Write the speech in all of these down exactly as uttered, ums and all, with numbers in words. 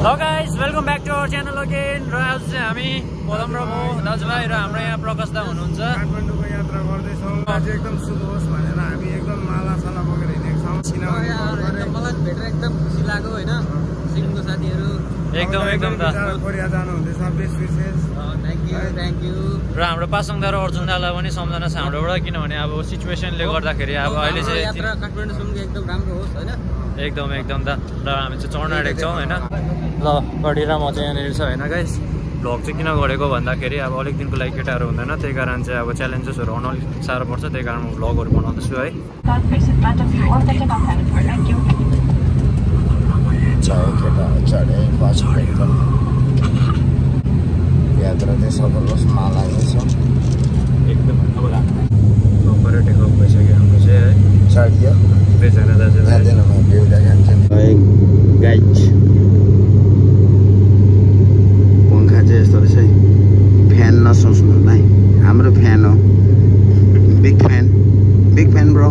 Hello guys, welcome back to our channel again. र आज चाहिँ हामी पदम र म दाजुभाइ र हाम्रो यहाँ प्रकाश दा हुनुहुन्छ। काठमाडौँको यात्रा गर्दैछौँ। आज एकदम शुभ होस् भनेर हामी एकदम माला साला बोकेर हिँडेको छौँ। एकदम मलाई भेटेर एकदम खुसी लाग्यो हैन। सिक्किमको साथीहरु एकदम एकदम दा कोरिया जानु हुँदैछ। बेस्ट विशेष। Thank you thank you. र हाम्रो पासङ दा र अर्जुन दालाई पनि सम्झना छ हाम्रोबाट, किनभने अब सिचुएसनले गर्दाखेरि अब अहिले चाहिँ यात्रा काठमाडौँसम्म एकदम राम्रो होस् हैन। एकदम एकदम दा र हामी चाहिँ चढ्न आँटेको छौँ हैन। ल बडी र म चाहिँ यहाँनिर छ हैन गाइस। भ्लग चाहिँ किन गरेको भन्दाखेरि अब अलिक दिनको लागि केटाहरू हुँदैन, त्यही कारण चाहिँ अब च्यालेन्जेसहरू आउन अलिक साह्रो पर्छ, त्यही कारण म भ्लगहरू बनाउँदैछु है। यात्रा चाहिँ सफल होस्, माला छ एकदम अब नम्बर टेकअप भइसक्यो हाम्रो चाहिँ है। चढियो बेजना दाजु जाँदैन म भ्यू देखाउँछु गाइज। पंखा चाहिँ यस्तो रहेछ है, फ्यान नसोच्नु होला है, हाम्रो फ्यान हो, big fan big fan bro.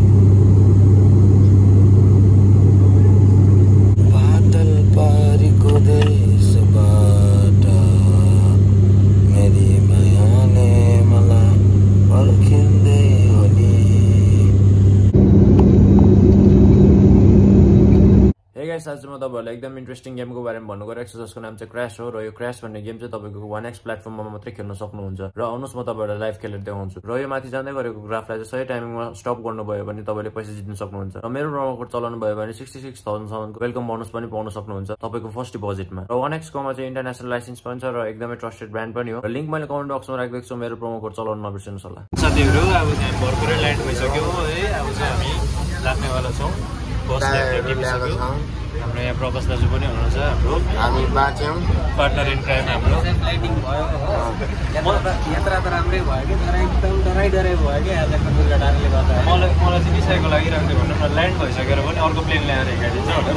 बादल पारीको देशबाट मेरी मायाले मलाई पर्खिँदै होली। हे गाइस, आज म तपाईहरुलाई एकदम इन्ट्रेस्टिङ गेमको बारेमा भन्नु गइरहेको छु, जसको नाम चाहिँ क्र्याश हो। र यो क्र्याश भन्ने गेम चाहिँ तपाईको वन एक्स प्लेटफर्ममा मात्रै खेल्न सक्नुहुन्छ। र आउनुहोस् म तपाईहरुलाई लाइभ खेलेर देखाउँछु। र यो माथि जाँदै गरेको ग्राफलाई चाहिँ सही टाइमिङमा स्टप गर्नुभयो भने तपाईले पैसा जित्न सक्नुहुन्छ। र मेरो प्रोमो कोड चलाउनु भयो भने सिक्सटी सिक्स थाउजन्ड सम्मको वेलकम बोनस पनि पाउन सक्नुहुन्छ तपाईको फर्स्ट डिपोजिटमा। र वन एक्स कोमा चाहिँ इन्टरनेसनल लाइसेन्स पनि छ र एकदमै ट्रस्टेड ब्रान्ड पनि हो। र लिंक मैले कमेन्ट बक्समा राखिदिएको छु, मेरो प्रोमो कोड चलाउन नबिर्सनुहोस् होला। साथीहरु अब चाहिँ भर्खरै ल्यान्ड भइसक्यो है। अब चाहिँ हामी लाग्नेवाला छौँ। बस ल्यान्ड हाम्रो यहाँ प्रकाश दाजु पनि हुनुहुन्छ, हाम्रो हामी बाँच्यौँ, पार्टनर इन क्राइम हाम्रो। ल्यान्डिङ भयो यात्रा त राम्रै भयो कि, तर एकदम डराइ डराइ भयो कि आज दुर्गा डाँडाले गर्दा। मलाई मलाई चाहिँ बिसाइको लागिरहेको थियो भन्नु न, ल्यान्ड भइसकेर पनि अर्को प्लेन ल्याएर हिँडाइदिन्छ भनेर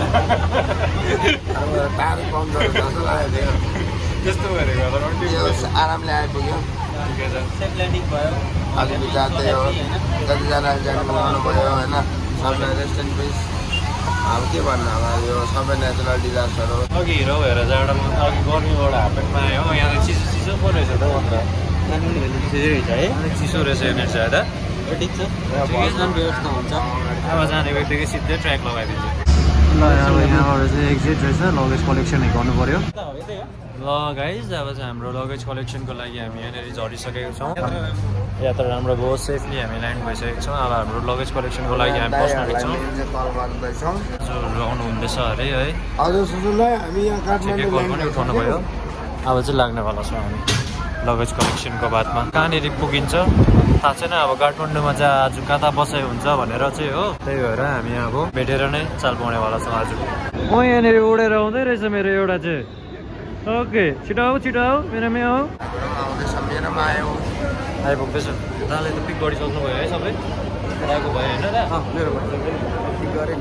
टाढो पम्चर जस्तो लाग्यो। त्यस्तो गरेको आरामले आइपुग्यो, ठिकै छ। सेफ ल्यान्डिङ भयो। अलिकति जाँदै हो, जतिजना जानु बनाउनु भयो होइन, सबलाई रेस्ट एन्ड पिस। अब के भन्नु, अब यो सबै नेचुरल डिजास्टर हो। अघि हिरो भएर जाडोमा अघि गर्मीबाट हापेटमा आयो, यहाँ त चिसो चिसो पो रहेछ त अन्त काठमाडौँ भेल्ली चिसो रहेछ है। अलिक चिसो रहेछ यहाँनिर चाहिँ त। ठिक छ, एकदम व्यवस्था हुन्छ। अब जाने बित्तिकै सिधै ट्र्याक लगाइदिन्छ। ल अब यहाँबाट चाहिँ एक्जिट रहेछ, लगेज कलेक्सन गर्नु पर्यो। ल गाइज, अब चाहिँ हाम्रो लगेज कलेक्सनको लागि हामी यहाँनिर झरिसकेको छौँ। यात्रा राम्रो भयो, सेफली हामी ल्यान्ड भइसकेको छौँ। अब हाम्रो लगेज कलेक्सनको लागि हामी बस्न आँटेको छौँ। आउनु हुँदैछ अरे है। हजुर सुजुलाई हामी यहाँ काठमाडौँ कल पनि उठाउनु भयो। अब चाहिँ लाग्नेवाला छौँ हामी लगेज कलेक्सनको बादमा। कहाँनिर पुगिन्छ थाहा छैन, अब काठमाडौँमा चाहिँ आज कता बसाइ हुन्छ भनेर चाहिँ हो, त्यही भएर हामी अब भेटेर नै चाल पाउनेवाला छौँ आज। म यहाँनिर उडेर आउँदै रहेछ मेरो एउटा चाहिँ। ओके, छिटो आऊ छिटो आऊ, मेरोमै आऊ। मेरोमा आयो, आइपुग्दैछ। दाले त पिक गरिसक्नु भयो है सबै, आएको भयो होइन दा? मेरो पिक गरेँ।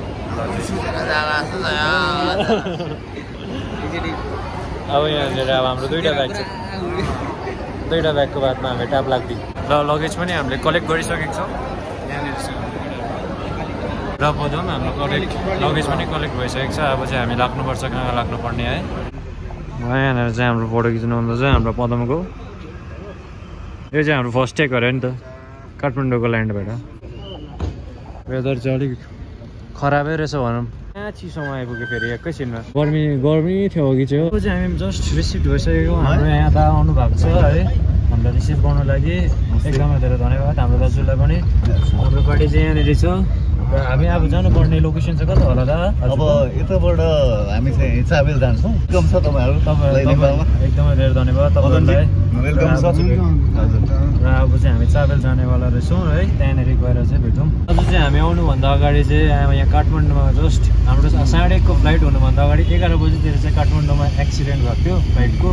अब यहाँनिर अब हाम्रो दुईवटा ब्याग छ, दुईवटा ब्यागको बादमा हामी ट्याप लाग्दियो। र लगेज पनि हामीले कलेक्ट गरिसकेको छौँ यहाँनिर छ। र पदम हाम्रो कलेक्ट लगेज पनि कलेक्ट भइसकेको छ। अब चाहिँ हामी लाग्नुपर्छ कहाँ लाग्नुपर्ने है। यहाँनिर चाहिँ हाम्रो फोटो खिच्नु हुँदैछ हाम्रो पदमको। यो चाहिँ हाम्रो फर्स्ट टेक अरे नि त काठमाडौँको ल्यान्ड भएर। वेदर चाहिँ अलिक खराबै रहेछ भनौँ, यहाँ चिसोमा आइपुग्यो फेरि एकैछिनमा। गर्मी गर्मी थियो अघि चाहिँ हो। चाहिँ हामी जस्ट रिसिभ भइसकेको, हाम्रो यहाँ दा आउनु भएको छ है हामीलाई रिसिभ गर्नु लागि। एकदमै धेरै धन्यवाद हाम्रो दाजुलाई पनि। हाम्रो पार्टी चाहिँ यहाँनिर छ। र हामी अब जानुपर्ने लोकेसन चाहिँ कता होला दा? अब यताबाट हामी चाहिँ चाबेल जान्छौँ। वेलकम छ तपाईँहरू, तपाईँलाई एकदमै धेरै धन्यवाद तपाईँलाई। वेलकम छ। र अब चाहिँ हामी चाबेल जानेवाला रहेछौँ है, त्यहाँनिर गएर चाहिँ भेटौँ। अझ चाहिँ हामी आउनुभन्दा अगाडि चाहिँ यहाँ काठमाडौँमा जस्ट हाम्रो साढे एकको फ्लाइट हुनुभन्दा अगाडि एघार बजीतिर चाहिँ काठमाडौँमा एक्सिडेन्ट भएको थियो फ्लाइटको।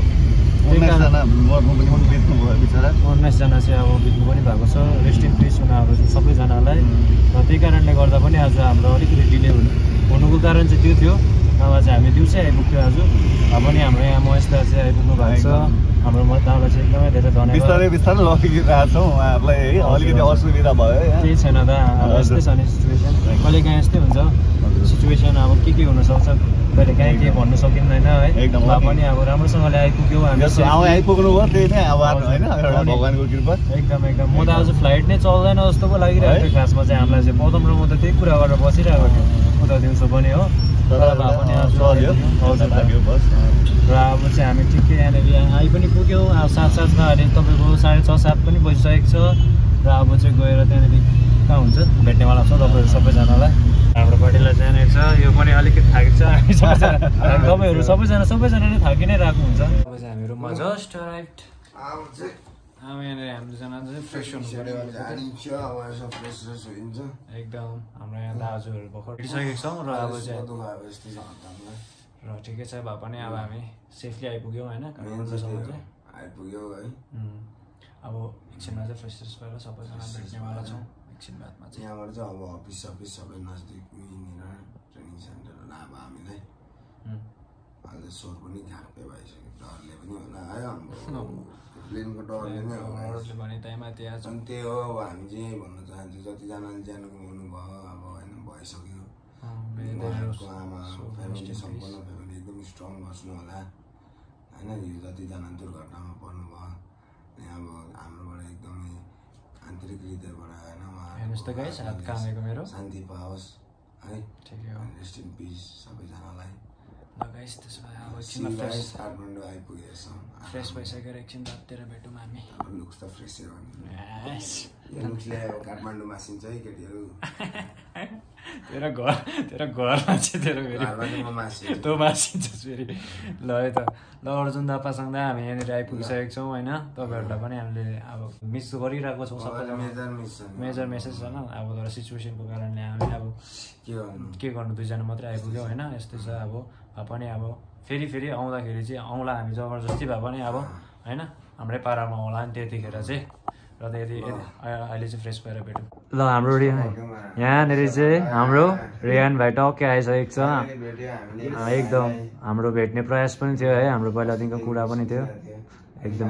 उन्नाइसजना चाहिँ अब बित्नु पनि भएको छ। रेस्ट इन पिस उनीहरू सबैजनालाई। र त्यही कारणले गर्दा पनि आज हाम्रो अलिकति डिले हुनु हुनुको कारण चाहिँ त्यो थियो। अब चाहिँ हामी दिउँसै आइपुग्थ्यो आज, पनि हाम्रो यहाँ महेश दा चाहिँ आइपुग्नु भएको छ। हाम्रो मतदानलाई चाहिँ एकदमै धेरै धन्यवाद। बिस्तारै बिस्तारै लगिरहेको छौँ उहाँहरूलाई है, अलिकति असुविधा भयो है। केही छैन दा, यस्तै छ नि सिचुएसन, कहिले काहीँ यस्तै हुन्छ सिचुएसन। अब के के हुनसक्छ कहिले काहीँ केही भन्नु सकिँदैन है। एकदम भए पनि अब राम्रोसँगले आइपुग्यौँ हामी आउँ आइपुग्नु भयो त्यही नै अब होइन एउटा भगवान्को कृपा एकदम एकदम म त आज फ्लाइट नै चल्दैन जस्तो पो लागिरहेको थियो खासमा चाहिँ हामीलाई चाहिँ पदम र म त त्यही कुरा गरेर बसिरहेको थियो उता दिउँसो पनि हो तर भए पनि आज चल्यो लाग्यो बस र अब चाहिँ हामी ठिकै यहाँनिर आइ पनि पुग्यौँ अब साथ साथमा अहिले तपाईँको साढे छ सात पनि बजिसकेको छ र अब चाहिँ गएर त्यहाँनिर कहाँ हुन्छ भेट्नेवाला छ तपाईँहरू सबैजनालाई हाम्रो पार्टीलाई जाने छ यो पनि अलिकति थाकेको छ हामी सबैजना तपाईँहरू सबैजना सबैजना नै थाकि नै रहेको हुन्छ अब चाहिँ हामी रुममा जस्ट अराइभ्ड अब यहाँनिर हामीजना चाहिँ फ्रेस हुनु पऱ्यो एकदम हाम्रो यहाँ दाजुहरू भर्खर उठिसकेको छौँ र अब चाहिँ र ठिकै छ भए पनि अब हामी सेफली आइपुग्यौँ होइन काठमाडौँसम्म चाहिँ आइपुग्यौ है अब एकछिनमा चाहिँ फ्रेस फ्रेस भएर सबैजना भेट्नेवाला छौँ एकछिन बादमा चाहिँ यहाँबाट चाहिँ अब अफिस सफिस सबै नजदिक यहीँनिर ट्रेनिङ सेन्टरहरू अब हामीलाई अहिले स्वर पनि घाँपे भइसक्यो डरले पनि होला है हाम्रो प्लेनको डरले नै डरले भने त्यहीमाथि आज अनि त्यही हो अब हामी चाहिँ यही भन्न चाहन्छु जतिजनाले ज्यान गुमाउनु भयो अब होइन भइसक्यो उहाँहरूको आमा फ्यामिली सम्पूर्ण फ्यामिली एकदम स्ट्रङ बस्नु होला होइन यो जतिजना दुर्घटनामा पर्नुभयो अनि अब हाम्रोबाट एकदमै आन्तरिक हृदयबाट होइन हेर्नुहोस् त गाइस हात कामेको मेरो शान्ति पाओस् है ठिकै हो रेस्ट इन पिस सबैजनालाई ल गाइस त्यसो भए अब एकछिनमा फ्रेस काठमाडौँ आइपुगेछौँ फ्रेस भइसकेर एकछिन बादतिर भेटौँ हामी लुक्स त फ्रेसै हो नि यो लुक्सले अब काठमाडौँ मासिन्छ है केटीहरू तेरो घर तेरो घरमा चाहिँ तेरो फेरि तँ मासिन्छस् फेरि ल है त ल अर्जुन दापासँग हामी यहाँनिर आइपुगिसकेको छौँ होइन तपाईँहरूलाई पनि हामीले अब मिस गरिरहेको छौँ सबैजना मेजर मिस मेजर मेसेज छैन अब तर सिचुएसनको कारणले हामी अब के गर्नु के गर्नु दुईजना मात्रै आइपुग्यौँ होइन यस्तै छ अब भए पनि अब फेरि फेरि आउँदाखेरि चाहिँ आउँला हामी जबरजस्ती भए पनि अब होइन हाम्रै पारामा होला नि त्यतिखेर चाहिँ र त यदि अहिले चाहिँ फ्रेस भएर भेटौँ ल हाम्रो यहाँनिर चाहिँ हाम्रो रेहान भाइ टक्कै आइसकेको छ एकदम हाम्रो भेट्ने प्रयास पनि थियो है हाम्रो पहिलादेखिको कुरा पनि थियो एकदम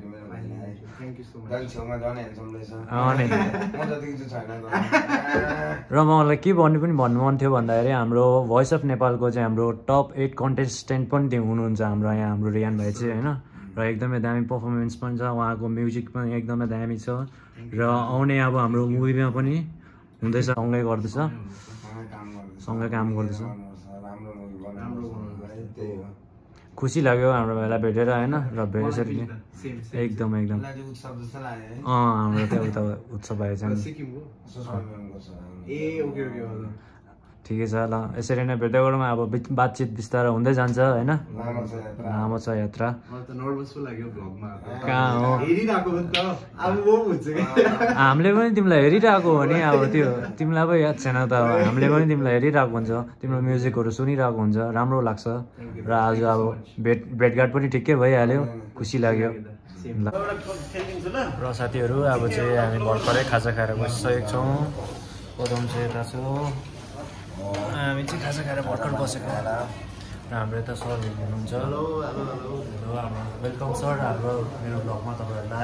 र मलाई के भन्नु पनि भन्नु मन थियो भन्दाखेरि हाम्रो भोइस अफ नेपालको चाहिँ हाम्रो टप एट कन्टेस्टेन्ट पनि त्यो हुनुहुन्छ हाम्रो यहाँ हाम्रो रेहान भाइ चाहिँ होइन र एकदमै दामी पर्फर्मेन्स पनि छ उहाँको म्युजिक पनि एकदमै दामी छ र आउने अब हाम्रो मुभीमा पनि हुँदैछ सँगै गर्दैछ सँगै काम गर्दैछ खुसी लाग्यो हाम्रो भाइलाई भेटेर होइन र भेटेसरी एकदम एकदम अँ हाम्रो त्यहाँ उता उत्सव भएछ ठिकै छ ल यसरी नै भेट्दै गरौँ अब बातचित बिस्तारै हुँदै जान्छ होइन लामो छ यात्रा कहाँ हो हामीले पनि तिमीलाई हेरिरहेको हो नि अब त्यो तिमीलाई पो याद छैन त अब हामीले पनि तिमीलाई हेरिरहेको हुन्छ तिम्रो म्युजिकहरू सुनिरहेको हुन्छ राम्रो लाग्छ र आज अब भेट भेटघाट पनि ठिकै भइहाल्यो खुसी लाग्यो ल र साथीहरू अब चाहिँ हामी भर्खरै खाजा खाएर बसिसकेको छौँ पदम चाहिँ यता छ हामी चाहिँ खाजा खाएर भर्खर बसेको र हाम्रो यता सरहरू हुनुहुन्छ हेलो हाम्रो वेलकम सर हाम्रो मेरो ब्लगमा तपाईँहरूलाई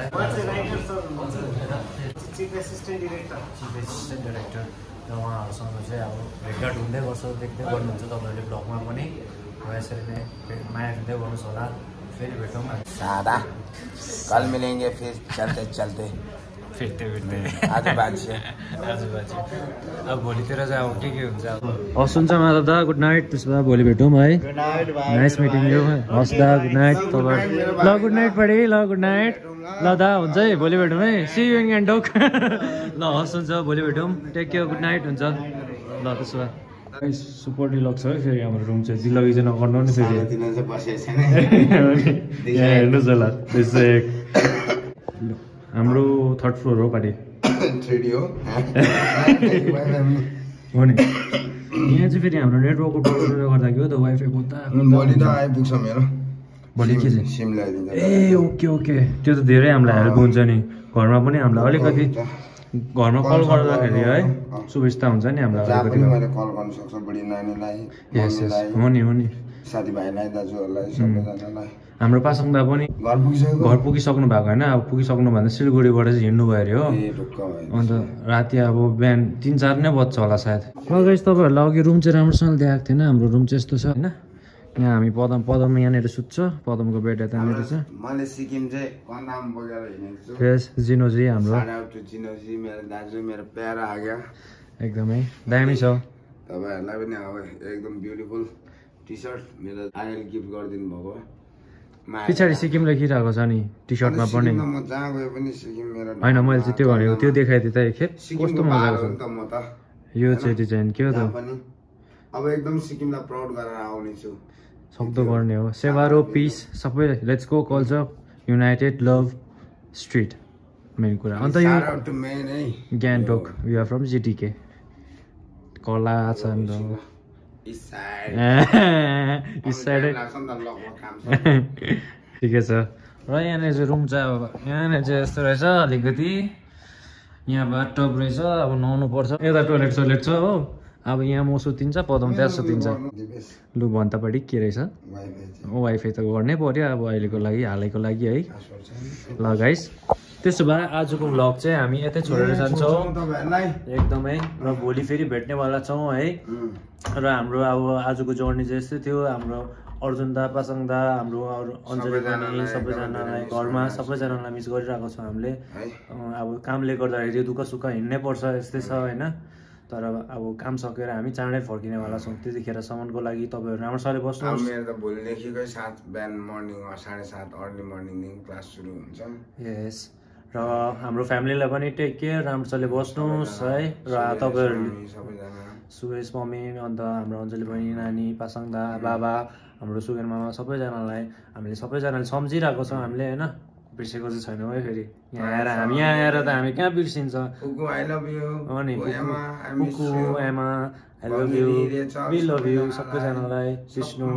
chief assistant director chief assistant director र उहाँहरूसँग चाहिँ अब भेटघाट हुँदै गर्छ देख्दै गर्नुहुन्छ तपाईँहरूले ब्लगमा पनि यसरी नै माया दिँदै गर्नुहोस् होला फेरि भेटौँ सादा कल मिलेंगे फिर चलते चलते फिर्ते फिर्ते आज बाजी आज बाजी अब भोलितिर चाहिँ अब के के हुन्छ अब हस् हुन्छ माधव दा गुड नाइट त्यसो भए भोलि भेटौँ है नाइस मिटिङ यु हस् दा गुड नाइट तपाईँ ल गुड नाइट पढी ल गुड नाइट ल दा हुन्छ है भोलि भेटौँ है सी यु इन गान्तोक ल हस् हुन्छ भोलि भेटौँ टेक केयर गुड नाइट हुन्छ ल त्यसो भए सुपर डिलक्स है फेरि हाम्रो रुम चाहिँ दिल्लगी चाहिँ नगर्नु नि फेरि हेर्नुहोस् होला त्यसो हाम्रो थर्ड फ्लोर हो पार्टी हो नि यहाँ चाहिँ फेरि हाम्रो नेटवर्कको प्रब्लमले गर्दा के हो त वाइफाई भोलि त आइपुग्छ मेरो भोलि के चाहिँ सिम ल्याइदिन्छ ए ओके ओके त्यो त धेरै हामीलाई हेल्प हुन्छ नि घरमा पनि हामीलाई अलिकति घरमा कल गर्दाखेरि है सुविस्ता हुन्छ नि हामीलाई अलिकति कल गर्न सक्छ बुढी नानीलाई यस यस हो नि हो नि साथीभाइलाई दाजुहरूलाई सबैजनालाई हाम्रो पासाङ दा पनि घर पुगिसक्यो घर पुगिसक्नु भएको होइन अब पुगिसक्नु भन्दा सिलगढीबाट चाहिँ हिँड्नु भयो अरे हो अन्त राति अब बिहान तिन चार नै बज्छ होला सायद ल गाइस तपाईँहरूलाई अघि रुम चाहिँ राम्रोसँगले देखाएको थिएन हाम्रो रुम चाहिँ यस्तो छ होइन यहाँ हामी पदम पदम यहाँनिर सुत्छ पदमको बेड यतानिर छ मैले सिक्किम चाहिँ कन्दाम बोकेर हिँडेको छु यस जिनोजी हाम्रो साउट आउट टु जिनोजी मेरो दाजु मेरो प्यारा आग्या एकदमै दामी छ तपाईँहरूलाई पनि अब एकदम ब्युटिफुल टी सर्ट मेरो आइएल गिफ्ट गरिदिनु भएको पछाडि सिक्किम लेखिरहेको छ नि टी सर्टमा पनि म जहाँ गए पनि सिक्किम मेरो होइन मैले चाहिँ त्यो भनेको त्यो देखाइदिएँ त एकखेप कस्तो मजाको छ म त यो चाहिँ डिजाइन के हो त पनि अब एकदम सिक्किमलाई प्राउड गरेर आउने छु सक्दो गर्ने हो सेवारो पिस सबै let's go culture united love street main कुरा अन्त यो गान्तोक वी आर फ्रम जिटिके कला छ हाम्रो ठिकै छ र यहाँनिर चाहिँ रुम चाहिँ अब यहाँनिर चाहिँ यस्तो रहेछ अलिकति यहाँ बाथटब रहेछ अब नुहाउनु पर्छ यता टोइलेट सोइलेट छ हो अब यहाँ म सुतिन्छ पदम त्यहाँ सुतिन्छ लु भन्तापट्टि के रहेछ वाइफाई त गर्नै पर्यो अब अहिलेको लागि हालैको लागि है ल गाइस त्यसो भए आजको भ्लग चाहिँ हामी यतै छोडेर जान्छौँ एकदमै र भोलि फेरि भेट्नेवाला छौँ है र हाम्रो अब आजको जर्नी चाहिँ यस्तै थियो हाम्रो अर्जुन दा पासाङ दा हाम्रो अञ्जली पनि सबैजनालाई घरमा सबैजनालाई मिस गरिरहेको छौँ हामीले अब कामले गर्दाखेरि दुःख सुख हिँड्नै पर्छ यस्तै छ होइन तर अब काम सकेर हामी चाँडै फर्किनेवाला छौँ त्यतिखेरसम्मको लागि तपाईँहरू राम्रोसँगले बस्नुहोस् मेरो त भोलिदेखिकै सात बिहान मर्निङ साढे सात अर्ली मर्निङदेखि क्लास सुरु हुन्छ यस र हाम्रो फ्यामिलीलाई पनि टेक केयर राम्रोसँगले बस्नुहोस् है र तपाईँहरू सुरेश मम्मी अन्त हाम्रो अञ्जली बहिनी नानी पासाङ दा बाबा हाम्रो सुगेन मामा सबैजनालाई हामीले सबैजनाले सम्झिरहेको छौँ हामीले होइन बिर्सेको चाहिँ छैनौँ है फेरि यहाँ आएर हामी यहाँ आएर त हामी कहाँ बिर्सिन्छ अनि कुकु एमा I love you we love you सबैजनालाई विष्णु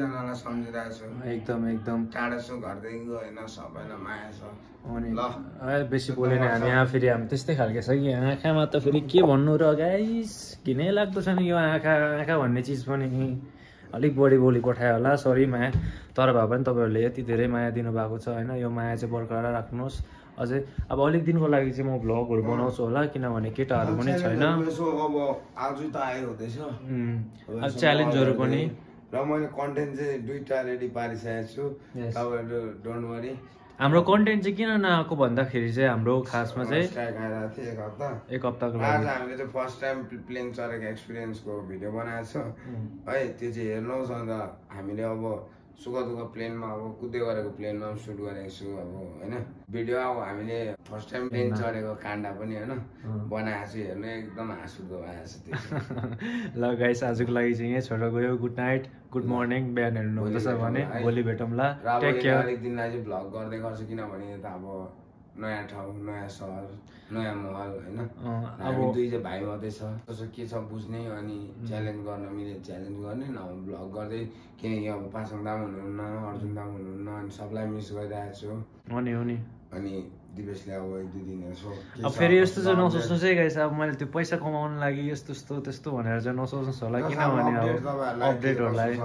एकदम एकदम टाढा छु घरदेखिको होइन सबैलाई माया छ अनि बेसी बोलेन हामी यहाँ फेरि हामी त्यस्तै खालको छ कि आँखामा त फेरि के भन्नु र गाइस घिनै लाग्दो छ नि यो आँखा आँखा भन्ने चिज पनि अलिक बढी बोली पठायो होला सरी माया तर भए पनि तपाईँहरूले यति धेरै माया दिनुभएको छ होइन यो माया चाहिँ बरकरार राख्नुहोस् अझै अब अलिक दिनको लागि चाहिँ म भ्लगहरू बनाउँछु होला किनभने केटाहरू पनि छैन अब आज त आयो हुँदैछ च्यालेन्जहरू पनि र मैले कन्टेन्ट चाहिँ दुईटा रेडी पारिसकेको छु तपाईँहरू डोन्ट वरी हाम्रो कन्टेन्ट चाहिँ किन नआएको भन्दाखेरि चाहिँ हाम्रो खासमा चाहिँ एक हप्ता एक हप्ताको आज हामीले चाहिँ फर्स्ट टाइम प्लेन चढेको एक्सपिरियन्सको भिडियो बनाएको छ है त्यो चाहिँ हेर्नुहोस् अन्त हामीले अब सुख दुःख प्लेनमा अब कुद्दै गरेको प्लेनमा पनि सुट गरेको छु अब होइन भिडियो अब हामीले फर्स्ट टाइम प्लेन चढेको काण्ड पनि होइन बनाएको छु हेर्नु एकदम हाँसउठ्दो भएको छ त्यो ल गाइस आजको लागि चाहिँ यहीँ छोडेर गयो गुड नाइट गुड मर्निङ बिहान हेर्नु हुँदैछ भने भोलि भेटौँला टेक केयर अलिक दिनलाई चाहिँ भ्लग गर्दै गर्छु किनभने त अब नयाँ ठाउँ नयाँ सहर नयाँ महल होइन अब दुई चाहिँ भाइ मात्रै छ कसो के छ बुझ्ने अनि च्यालेन्ज गर्न मिले च्यालेन्ज गर्ने न भ्लग गर्दै किनकि अब पासाङ दाम हुनुहुन्न अर्जुन दाम हुनुहुन्न अनि सबलाई मिस गरिरहेको छु अनि हो नि अनि दिवेशले अब एक दुई दिन यसो अब फेरि यस्तो चाहिँ नसोच्नु चाहिँ गाइस अब मैले त्यो पैसा कमाउनु लागि यस्तो यस्तो त्यस्तो भनेर चाहिँ नसोच्नुहोस् होला किनभने अब अपडेटहरूलाई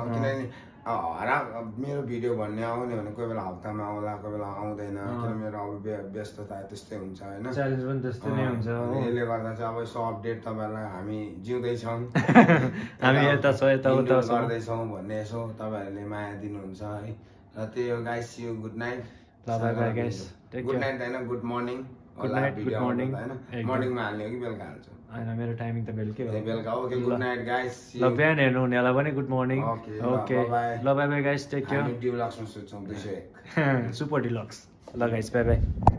हराम मेरो भिडियो भन्ने आउने भने कोही बेला हप्तामा आउला कोही बेला आउँदैन किन मेरो अब व्यस्तता त्यस्तै हुन्छ होइन च्यालेन्ज पनि त्यस्तै नै हुन्छ यसले गर्दा चाहिँ अब यसो अपडेट तपाईँहरूलाई हामी जिउँदैछौँ हामी यता छ यता उता गर्दैछौँ भन्ने यसो तपाईँहरूले माया दिनुहुन्छ है र त्यही हो गाइस यु गुड नाइट ल bye bye guys good night होइन good morning good night good morning होइन मर्निङमा हाल्ने हो कि बेलुका हाल्छु होइन मेरो टाइमिङ त बेलुकै हो बेलुका ओके गुड नाइट गाइस ल बिहान हेर्नु हुनेलाई पनि गुड मर्निङ ओके ल bye bye guys take care डिलक्समा सुत्छौँ दुई सय एक सुपर डिलक्स ल गाइस बाइ बाइ